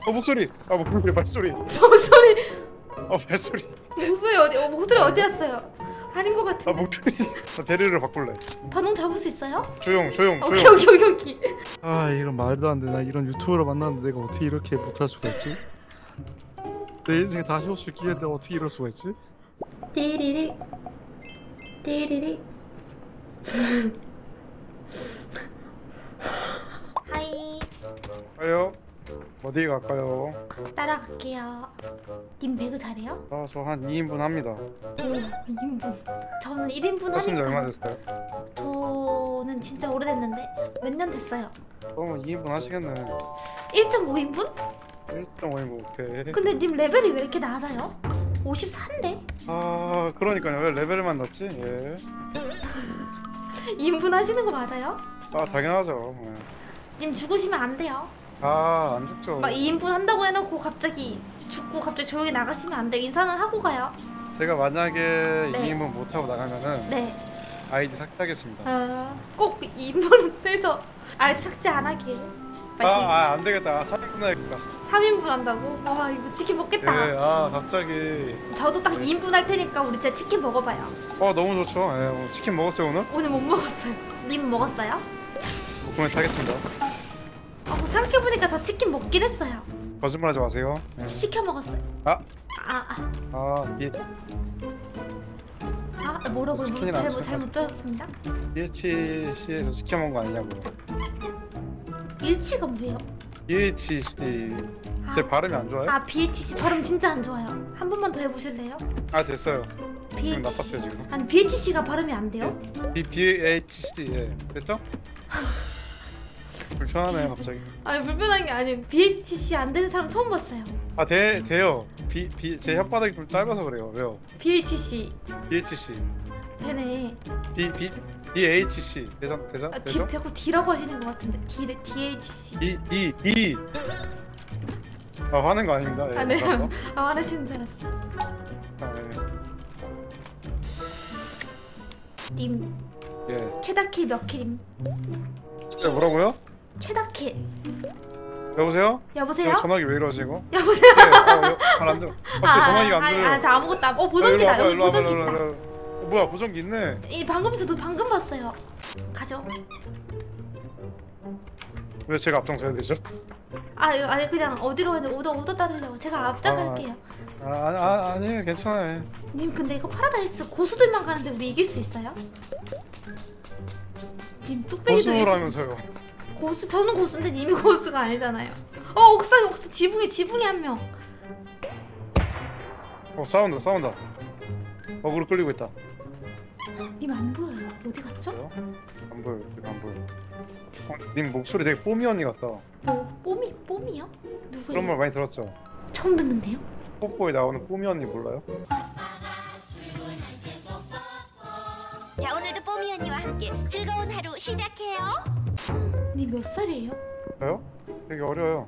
목소리. 목소리 발소리. 목소리 발소리. 목소리 어디 갔어요? 아닌 것 같은데. 목소리. 나 베리를 바꿀래. 반응 잡을 수 있어요? 조용. 오케이. 이런 말도 안 돼. 나 이런 유튜버를 만났는데 내가 어떻게 이렇게 못할 수가 있지? 내 인생에 다시 올 수 기회인데 어떻게 이럴 수가 있지? 띠리리 하이. 가요. 어디 갈까요? 따라갈게요. 님 배그 잘해요? 저 한 2인분 합니다. 오 2인분. 저는 1인분 하신 지 얼마 하니까. 됐어요? 저는 진짜 오래됐는데 몇 년 됐어요. 그러면 2인분 하시겠네. 1.5인분? 1.5인분 오케이. 근데 님 레벨이 왜 이렇게 낮아요? 54인데? 그러니까요. 왜 레벨만 넣었지? 예. 2인분 하시는 거 맞아요? 당연하죠. 예. 님 죽으시면 안 돼요. 안 죽죠. 막 2인분 한다고 해놓고 갑자기 죽고 갑자기 조용히 나가시면 안 돼요. 인사는 하고 가요. 제가 만약에 네. 2인분 못하고 나가면은 네. 아이디 삭제하겠습니다. 꼭 2인분 해서 삭제 안 하길. 안 되겠다. 3인분 해야겠다. 3인분 한다고? 와 이거 치킨 먹겠다. 예, 갑자기. 저도 딱 2인분 할 테니까 우리 진짜 치킨 먹어봐요. 너무 좋죠. 예, 오늘 치킨 먹었어요 오늘? 오늘 못 먹었어요. 님 먹었어요? 오늘 타겠습니다. 생각해보니까 저 치킨 먹긴 했어요. 거짓말하지 마세요. 예. 시켜 먹었어요. 예. 뭐라고요? 치킨이랑 잘못 들었습니다. DHC에서 시켜 먹은 거 아니냐고. 일치가 뭐예요? DHC. 제 발음이 안 좋아요? BHC 발음 진짜 안 좋아요. 한 번만 더 해보실래요? 됐어요. 기분 BHC. 나빴어요 지금. 아니 BHC가 발음이 안 돼요? BHC. 예. 됐죠? 불편하네 갑자기. 아니 불편한 게 아니에요. BHC 안 되는 사람 처음 봤어요. 돼요. 제 혓바닥이 좀 짧아서 그래요. 왜요? BHC BHC. 되네. DHC. 되죠? 자꾸 D라고 하시는 것 같은데. DHC. D. 화낸 거 아닙니다. 예, 네. 감사합니다. 화내시는 줄 알았어. 님 예. 최다킬 몇 킬임? 뭐라고요? 최다킬. 여보세요? 여보세요? 전화기 왜 이러시고? 여보세요? 잘안 들어. 전화기가 안 들어요. 저 아무것도 안. 보정기다. 여기 보정기 있다. 뭐야 보정기 있네. 저도 방금 봤어요. 가죠. 왜 제가 앞장서야 되죠? 아니 그냥 어디로 가냐 오더 따르려고 제가 앞장갈게요. 아니에요 괜찮아요. 님 근데 이거 파라다이스 고수들만 가는데 우리 이길 수 있어요? 님 뚝배기도 고수라면서요. 고수. 저는 고수인데 님이 고수가 아니잖아요. 옥상 지붕에 한 명. 싸운다. 어그로 끌리고 있다. 님 안 보여요. 어디 갔죠? 안 보여. 님 목소리 되게 뽀미 언니 같다. 뽀미요? 누구예요? 그런 말 많이 들었죠? 처음 듣는데요? 뽀뽀에 나오는 뽀미 언니 몰라요? 자, 오늘도 뽀미 언니와 함께 즐거운 하루 시작해요. 님 몇 살이에요? 저요? 되게 어려요.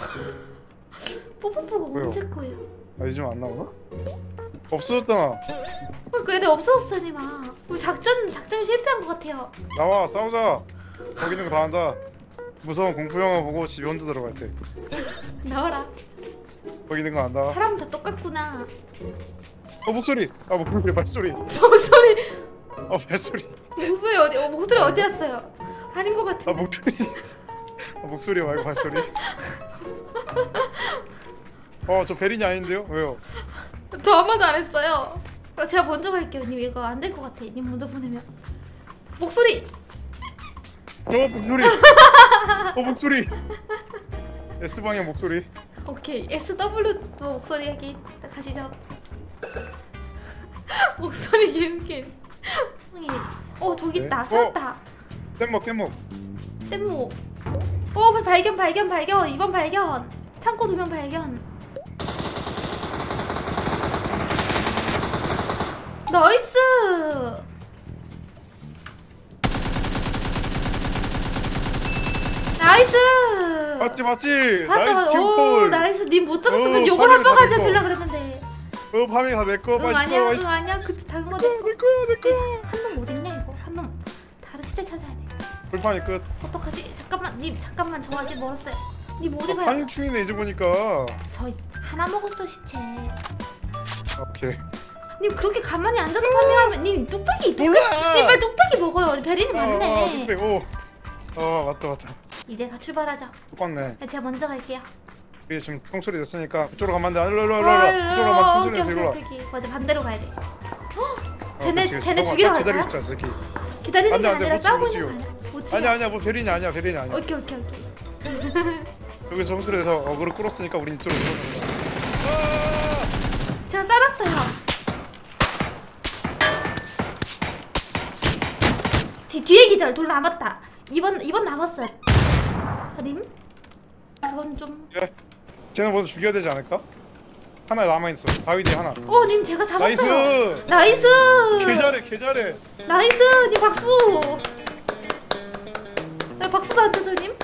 뽀뽀뽀가 왜요? 언제 거예요? 요즘 안 나오나? 없어졌잖아. 그 애들 없어졌어 님아. 우리 작전 실패한 것 같아요. 나와 싸우자. 거기 있는 거 다 한다. 무서운 공포 영화 보고 집에 혼자 들어갈 때. 나와라. 거기 있는 거 안다. 사람 다 똑같구나. 목소리. 목소리 발소리. 목소리 발소리. 목소리 어디 갔어요? 아닌 것 같은데. 목소리. 목소리 말고 발소리. 저 베린이 아닌데요? 왜요? 저 아무도 안 했어요. 제가 먼저 갈게요. 님 이거 안 될 것 같아. 님 먼저 보내면. 목소리. 목소리. 목소리. S방향 목소리. 오케이. SW도 목소리 얘기 가시죠. 목소리 개웃긴. 저기 있다. 찾았다. 뗏목. 뗏목. 발견. 2번 발견. 창고 2명 발견. 나이스. 맞지. 나이스 오 팀볼. 나이스. 님 못 잡았으면 욕을 한 번 하자 주려 그랬는데. 파밍 다 내꺼. 맛있어. 아니야. 그치 당근 내꺼. 한 놈 어딨냐 이거. 한 놈 다른 시체 찾아야 돼. 불판이 끝. 어떡하지? 잠깐만 님 잠깐만 저 아직 멀었어요. 님 어디 가요? 파인충이네 이제 보니까. 저 하나 먹었어 시체. 오케이. 님 그렇게 가만히 앉아서 파밍하면 님 뚝배기 몰라. 님 빨리 뚝배기 먹어요. 베리는 많네. 뚝배기. 맞다. 이제 출발하자. 똑같네. 제가 먼저 갈게요. 우리 지금 총소리 됐으니까 그쪽으로 가면 안 돼. 일로. 그쪽으로 가면 총소리 됐어. 일로 와. 오케이. 맞아 반대로 가야 돼. 그치. 쟤네 죽이러 기다리고 갈까요? 있자 새끼. 기다리는 안 게 돼, 안 돼. 아니라 못 싸우고 치워, 있는 거 아니야? 못 치워. 아니야 뭐 베린이 아니야. 오케이. 여기서 총소리 돼서 어그로 끌었으니까 우린 이쪽으로 들어가는 거야. 제가 쌀았어요. 뒤에 기절 돌 남았다. 2번 남았어요. 님? 그건 좀. 예. 쟤는 먼저 죽여야 되지 않을까? 하나 남아있어. 바위 뒤에 하나. 님 제가 잡았어요. 나이스. 나이스. 개 잘해. 나이스. 님 박수. 나 박수도 안 쳐줘 님.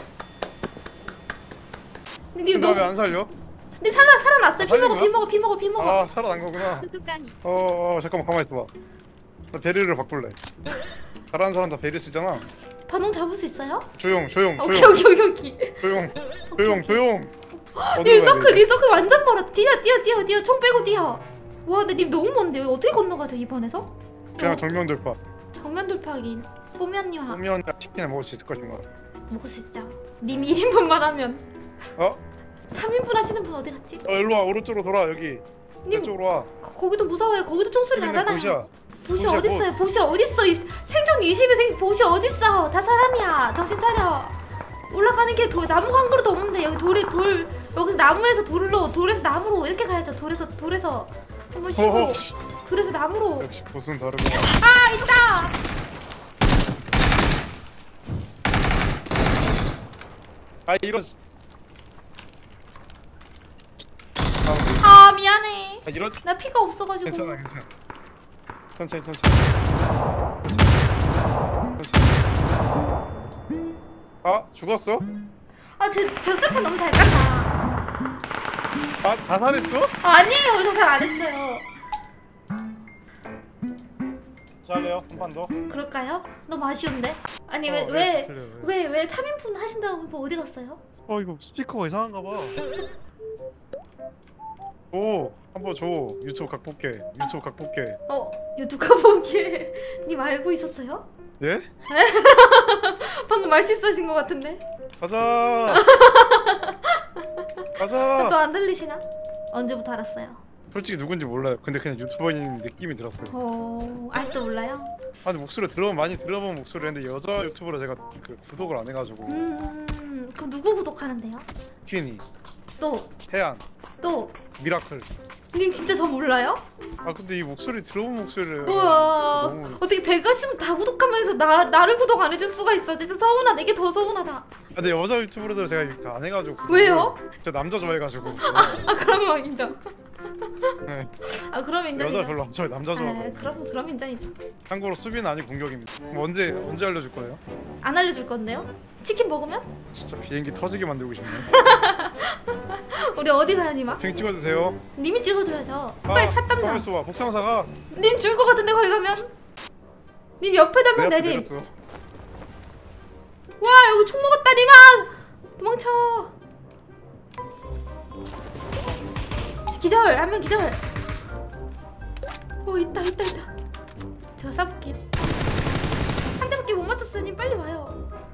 님 나 왜 너무. 안 살려? 님 살아났어요. 살린 피 먹어. 아 살아난 거구나. 수수깡이. 잠깐만 가만히 있어봐. 나 베리를 바꿀래. 잘하는 사람 다 베리 쓰잖아. 반응 잡을 수 있어요? 조용. 오케이. 님 서클 완전 멀어. 뛰어. 총 빼고 뛰어. 와, 근데 님 너무 먼데 여기 어떻게 건너가죠 이번에서? 그냥 정면 돌파. 정면 돌파하긴. 뽀미언니와 오면 치킨을 먹을 수 있을 것인가? 먹을 수 있죠. 님 1인분만 하면. 3인분 하시는 분 어디 갔지? 일로 와. 오른쪽으로 돌아. 여기 님 이쪽으로 와. 거기도 무서워요. 거기도 총소리 나잖아요. 보시야. 보시 어딨어요? 보시 어딨어? 생존 20에 보시 어딨어? 다 사람이야. 정신 차려. 올라가는 게 나무 한 그루도 없는데 여기 돌 여기서 나무에서 돌에서 나무로 이렇게 가야죠. 돌에서 한번 쉬고 돌에서 나무로. 역시 보스는 다르구나. 있다. 이런. 미안해. 이런. 나 피가 없어가지고. 괜찮아. 천천히. 죽었어? 저 술탄 너무 잘 깐다. 자살했어? 아니에요. 자살 안 했어요. 잘해요. 한 판 더. 그럴까요? 너무 아쉬운데? 아니 왜 3인분 하신다고 해서 어디 갔어요? 이거 스피커가 이상한가 봐. 한번 줘. 유튜브 각 볼게. 유튜브 보기에 님 알고 있었어요? 예? 방금 말실수하신 것 같은데? 가자. 또 안 들리시나? 언제부터 알았어요? 솔직히 누군지 몰라요. 근데 그냥 유튜버인 느낌이 들었어요. 아직도 몰라요? 아니 목소리 많이 들어본 목소리인데 여자 유튜버로 제가 구독을 안 해가지고. 그럼 누구 구독하는데요? 퀸이, 또 태양, 미라클. 님 진짜 저 몰라요? 근데 이 목소리 들어본 목소리를. 우와 너무. 어떻게 100가지면 다 구독하면서 나를 구독 안 해줄 수가 있어. 진짜 서운하다. 이게 더 서운하다. 근데 여자 유튜버들 제가 이렇게 안 해가지고. 왜요? 저 남자 좋아해가지고. 그러면 인정. 네. 그럼 인정이죠. 여자 별로 안 좋아해. 남자 좋아하고. 그럼 인정이죠. 참고로 수비는 아니 공격입니다. 그럼 언제 알려줄 거예요? 안 알려줄 건데요? 치킨 먹으면? 진짜 비행기 터지게 만들고 싶네. 우리 어디 가요, 님아? 빙 찍어주세요. 님이 찍어줘야죠. 빨리 샷 담당. 가만있어 봐. 복상사가. 님 죽을 것 같은데 거기 가면? 님 옆에 내 담당 앞에 내림. 내렸어. 와 여기 총 먹었다 님아. 도망쳐. 기절. 한 명 기절. 있다. 제가 쏴볼게요. 한 대밖에 못 맞췄어요. 님 빨리 와요.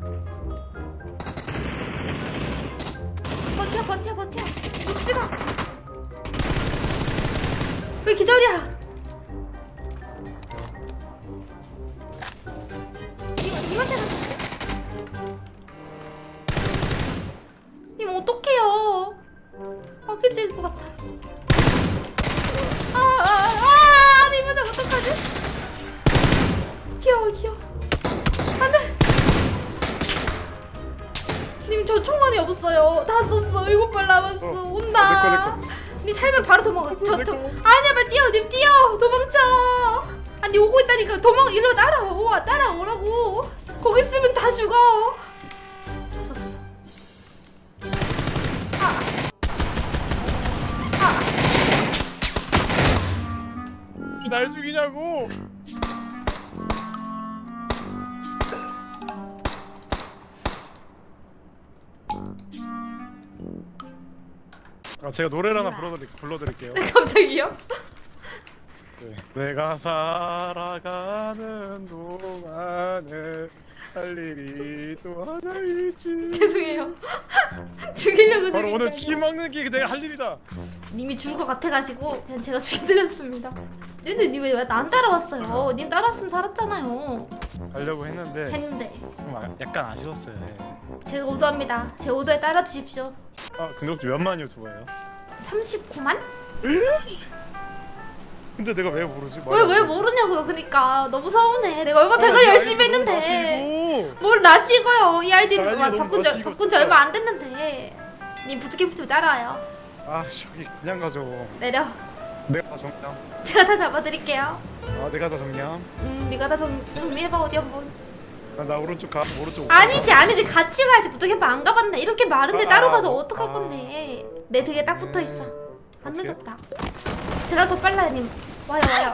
버텨. 눕지 마. 왜 기절이야? 님한테 님 어떡해요? 깨질 것 같아. 님은 저 어떡하지? 귀여워. 안돼. 님 저 총알이 없어요. 다 썼어. 7발 남았어. 온다. 니 살면 바로 도망가. 아니야 빨리 뛰어. 님 뛰어. 도망쳐. 아니 오고 있다니까. 일로 따라오라고. 거기 있으면 다 죽어. 줬어. 날 죽이냐고. 아 제가 노래를 하나 불러드릴게요. 갑자기요? 네. 내가 살아가는 동안에 할 일이 또 하나 있지. 죄송해요. 죽이려고 바로 죽인 오늘 게 치킨 먹는 게 내가 할 일이다. 님이 죽을 것 같아가지고 그냥 제가 죽여드렸습니다. 근데 님 왜 안 따라왔어요? 님 따라왔으면 살았잖아요. 가려고 했는데 했는데 좀 약간 아쉬웠어요. 네. 제가 오더합니다. 제 오더에 따라주십시오. 아 근데 혹시 몇만 유튜버예요? 39만? 근데 내가 왜 모르지? 왜 모르냐고요? 그러니까 너무 서운해. 내가 얼마 배가 열심히 했는데 뭘 나시고요? 이 아이디는 나이가 너무 바꾼 나시고 지 얼마 안 됐는데 님 부트캠프 따라와요. 아 저기 그냥 가죠. 내려. 내가 다 정량. 제가 다 잡아드릴게요. 아 내가 다 정량. 네가 다 정리해봐 어디 한번. 나 오른쪽 가. 오른쪽. 아니지 같이 가야지. 부트캠프 안 가봤네. 이렇게 많은데 따로 가서 어떡할 아. 건데. 내 등에 딱 붙어있어. 안 어떡해? 늦었다. 제가 더 빨라요 님. 와요.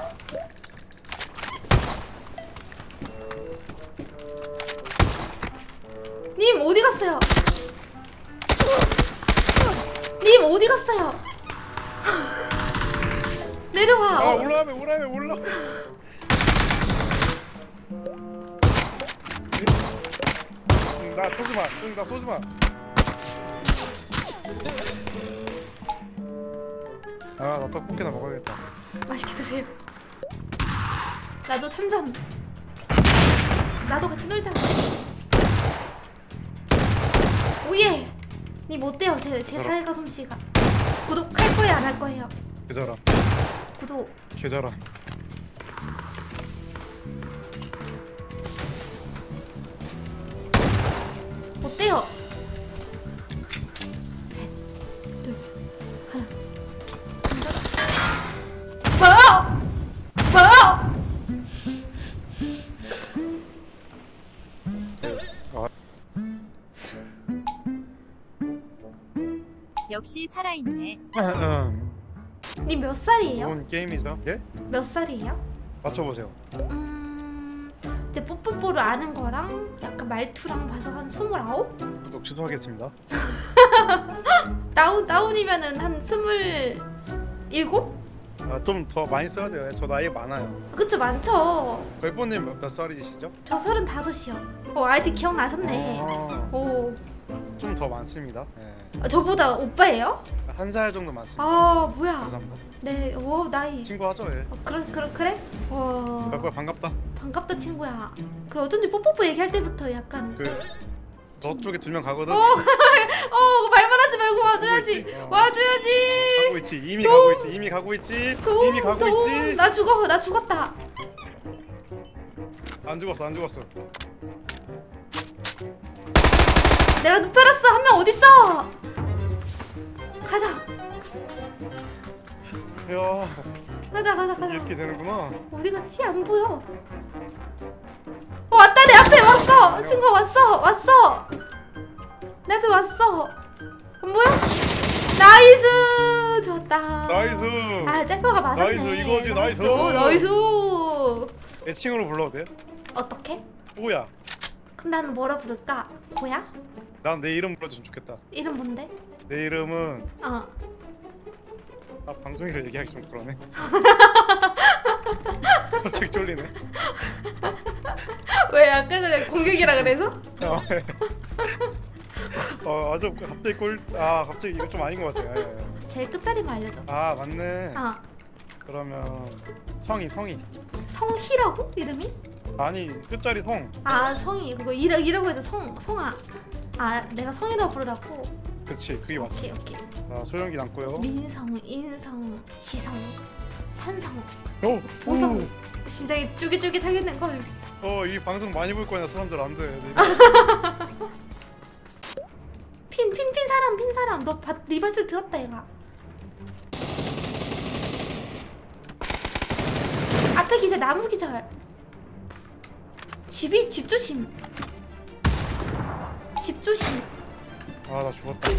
님 어디 갔어요? 님 어디 갔어요? 내려와. 아 올라. 나 쏘지 마. 나 쏘지 마. 아 나 떡볶이나 먹어야겠다. 맛있게 드세요. 나도 참전. 나도 같이 놀자. 오예. 님 어때요? 제 사회가 솜씨가. 구독할 거예요? 안 할 거예요? 계좌라. 구독. 계좌라. 어때요? 셋, 둘, 하나. 뭐야? 역시 살아있네. 님 몇 살이에요? 좋은 게임이죠. 예? 몇 살이에요? 맞춰보세요. 이제 뽀뽀뽀를 아는 거랑 약간 말투랑 봐서 한 29? 구독 취소하겠습니다. 다운이면은 한 27? 아, 좀 더 많이 써야 돼요. 저 나이 많아요. 그쵸 많죠. 걸보님 몇 살이시죠? 저 35이요. 아이디 기억나셨네. 오, 좀 더 많습니다. 네. 저보다 오빠예요? 한 살 정도 많습니다. 아 뭐야. 감사합니다. 네, 오 나이. 친구 하죠, 예. 그래? 와. 걸보야 반갑다. 반갑다 친구야. 그래 어쩐지 뽀뽀뽀 얘기할 때부터 약간 저쪽에 2명 가거든. 말만 하지 말고 와줘야지. 가고 있지. 와줘야지. 가고 있지. 이미 가고 있지. 이미 가고 있지. 이미 가고 있지. 나 죽었다. 안 죽었어. 내가 눕혀놨어. 한 명 어딨어? 가자. 야, 가자. 이렇게 되는구나. 어디 갔지? 안 보여. 왔다. 내 앞에 왔어. 친구 왔어. 내 앞에 왔어. 안 보여? 나이스. 좋았다. 나이스. 아 짤표가 맞았네. 나이스, 이거지, 나이스. 나이스. 애칭으로 불러도 돼? 어떻게? 뭐야? 그럼 나는 뭐라 부를까? 고야? 난 내 이름 불러줬으면 좋겠다. 이름 뭔데? 내 이름은 어. 방송에서 얘기하기 좀 그러네. 갑자기 쫄리네. 왜 아까 전에 공격이라 그래서? 아주 갑자기 갑자기 이거 좀 아닌 것 같아. 제일 끝자리만 알려줘. 아 맞네. 그러면 성이 성희라고? 이름이? 아니 끝자리 성. 성이 그거 이라고 해서 성아. 내가 성이라고 부르라고? 그치 그게 맞지. 오케이. 소영기 남고요. 민성, 인성, 지성, 환성, 오! 보성. 심장이 쫄깃쫄깃하겠는걸. 이 방송 많이 볼 거냐 사람들 안 돼. 핀 사람. 너 리발소리 들었다 얘가. 앞에 기절, 나무 기절. 집 조심. 나 죽었다.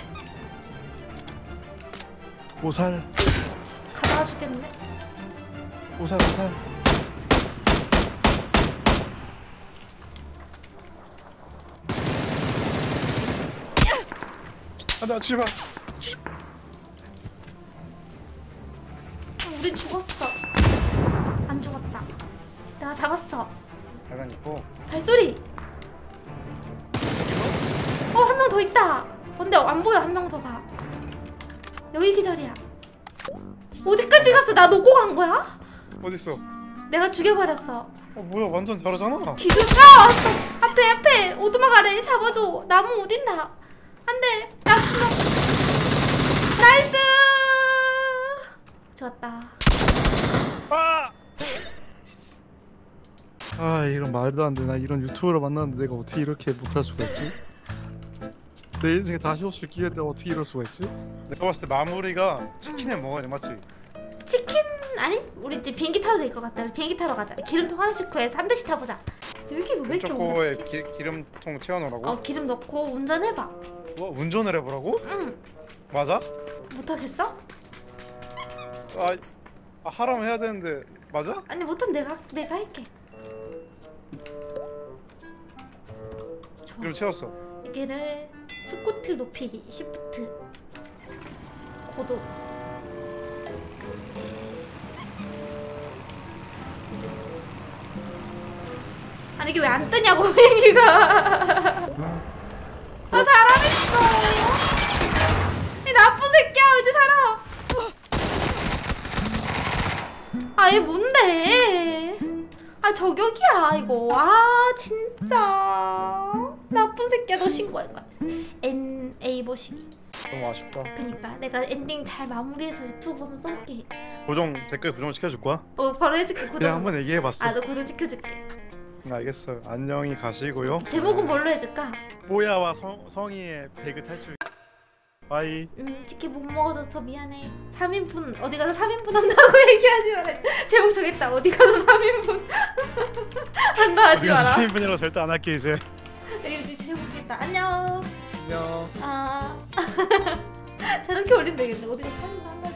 오살. 가다가 죽겠네. 오살. 나 제발. 우린 죽었어. 안 죽었다. 내가 잡았어. 약간 있고. 발소리. 한 명 더 있다. 근데 안 보여. 한 명 더가. 여기 기절이야. 어디까지 갔어? 나 놓고 간 거야? 어딨어? 내가 죽여버렸어. 뭐야 완전 잘하잖아. 뒤로 왔어. 앞에 오두막 아래 잡아줘. 나무 어딘다. 안돼. 나 죽어. 나이스. 좋았다. 아! 아 이런 말도 안 돼. 나 이런 유튜브를 만났는데 내가 어떻게 이렇게 못할 수가 있지? 내 인생에 다시 올 수 있게 내가 어떻게 이럴 수가 있지? 내가 봤을 때 마무리가 치킨에 먹어야 돼 맞지? 치킨 아니? 우리 이제 비행기 타도 될 것 같다. 우리 비행기 타러 가자. 기름통 하나씩 구해서 한 대씩 타보자. 여기 왜 이렇게 초코에 어렵지? 기름통 채워놓으라고? 기름 넣고 운전해봐. 뭐 운전을 해보라고? 응. 맞아? 못하겠어? 하라면 해야 되는데 맞아? 아니 못하면 내가 할게. 좋아. 기름 채웠어. 이게를 스코트 높이기 시프트 고도. 아니 이게 왜 안 뜨냐고 얘기가. 사람 있어. 이 나쁜 새끼야 어디 살아. 얘 뭔데? 저격이야 이거. 진짜 나쁜 새끼야. 너 신고할 거야. NA 보시기. 너무 아쉽다. 그니까 내가 엔딩 잘 마무리해서 유튜브 한번 써볼게. 댓글 고정 시켜줄 거야? 바로 해줄게. 구독. 그냥 한번 얘기해봤어. 너 구독 시켜줄게. 알겠어요. 안녕히 가시고요. 제목은 뭘로 해줄까? 뽀야와 성희의 배그 탈출. 바이. 치킨 못 먹어줘서 미안해. 3인분 어디 가서 3인분 한다고 얘기하지 마라. 제목 정했다. 어디 가서 3인분 한다 하지 마라. 3인분이라고 절대 안 할게 이제. 이제 제목 정했다. 안녕. 안녕. 저렇게 올리면 되겠네. 어디 가서 3인분 한다.